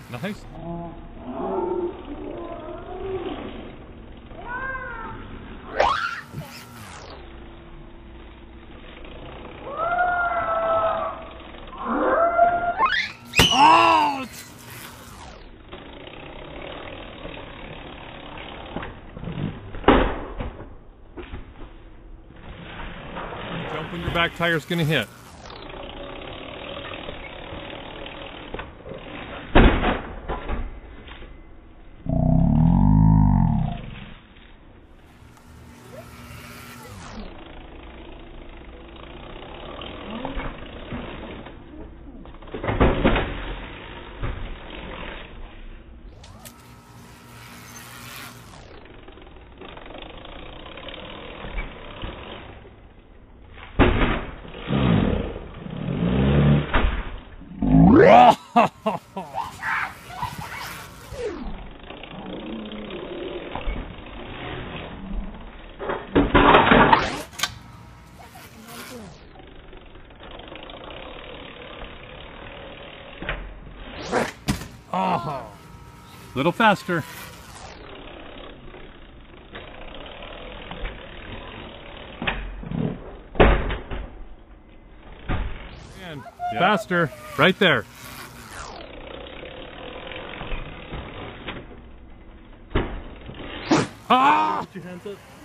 Nice. Oh! Jump when your back tire's gonna hit. Oh, little faster. And faster, right there. Ah! Put your hands up.